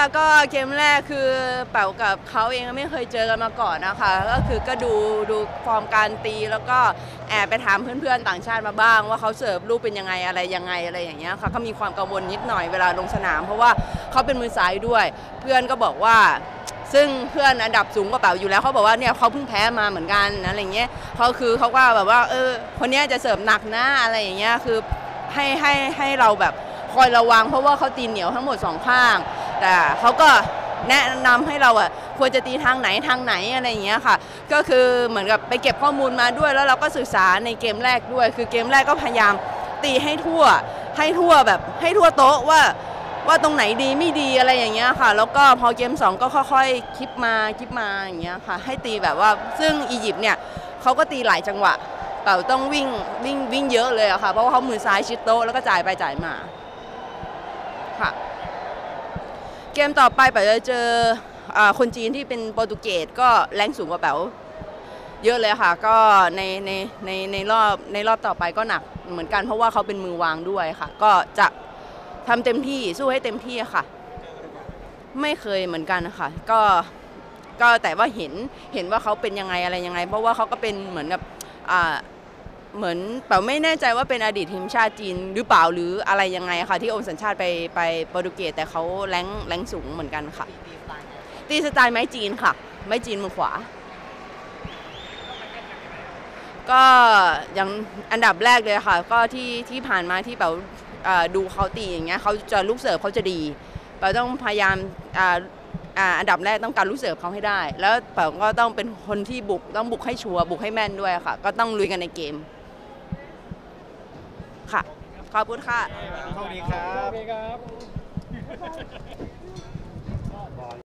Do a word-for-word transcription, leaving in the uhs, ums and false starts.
ก็เกมแรกคือเป๋ากับเขาเองไม่เคยเจอกันมาก่อนนะคะก็คือก็ดูดูฟอร์มการตีแล้วก็แอบไปถามเพื่อนๆต่างชาติมาบ้างว่าเขาเสิร์ฟลูกเป็นยังไงอะไรยังไงอะไรอย่างเงี้ยค่ะก็มีความกังวลนิดหน่อยเวลาลงสนามเพราะว่าเขาเป็นมือซ้ายด้วยเพื่อนก็บอกว่าซึ่งเพื่อนอันดับสูงกว่าเป๋าอยู่แล้วเขาบอกว่าเนี่ยเขาเพิ่งแพ้มาเหมือนกันอะไรเงี้ยเขาคือเขาก็แบบว่าเออคนนี้จะเสิร์ฟหนักนะอะไรอย่างเงี้ยคือให้ให้ให้เราแบบคอยระวังเพราะว่าเขาตีเหนียวทั้งหมดสองข้างแต่เขาก็แนะนำให้เราอ่ะควรจะตีทางไหนทางไหนอะไรอย่างเงี้ยค่ะก็คือเหมือนกับไปเก็บข้อมูลมาด้วยแล้วเราก็ศึกษาในเกมแรกด้วยคือเกมแรกก็พยายามตีให้ทั่วให้ทั่วแบบให้ทั่วโต๊ะว่าว่าตรงไหนดีไม่ดีอะไรอย่างเงี้ยค่ะแล้วก็พอเกมสองก็ค่อยๆคิดมาคิดมาอย่างเงี้ยค่ะให้ตีแบบว่าซึ่งอียิปต์เนี่ยเขาก็ตีหลายจังหวะเป๋าต้องวิ่งวิ่งวิ่งเยอะเลยอะค่ะเพราะว่าเขามือซ้ายชิดโต๊ะแล้วก็จ่ายไปจ่ายมาค่ะเกมต่อไปเป๋าจะเจอคนจีนที่เป็นโปรตุเกสก็แรงสูงกว่าเป๋าเยอะเลยค่ะก็ในในในในรอบในรอบต่อไปก็หนักเหมือนกันเพราะว่าเขาเป็นมือวางด้วยค่ะก็จะทำเต็มที่สู้ให้เต็มที่ค่ะไม่เคยเหมือนกันค่ะก็ก็แต่ว่าเห็นเห็นว่าเขาเป็นยังไงอะไรยังไงเพราะว่าเขาก็เป็นเหมือนกับอ่าเหมือนเป๋าไม่แน่ใจว่าเป็นอดีตทีมชาติจีนหรือเปล่าหรืออะไรยังไงค่ะที่โอนสัญชาติไปไปโปรตุเกสแต่เขาแรงแรงสูงเหมือนกันค่ะตีสไตล์ไม้จีนค่ะไม้จีนมือขวาก็อย่างอันดับแรกเลยค่ะก็ที่ที่ผ่านมาที่เป๋าดูเขาตีอย่างเงี้ยเขาจะลูกเสิร์ฟเขาจะดีเป๋าต้องพยายามอันดับแรกต้องการลูกเสิร์ฟเขาให้ได้แล้วเป๋าก็ต้องเป็นคนที่บุกต้องบุกให้ชัวร์บุกให้แม่นด้วยค่ะก็ต้องลุยกันในเกมค่ะขอบคุณค่ะสวัสดีครับ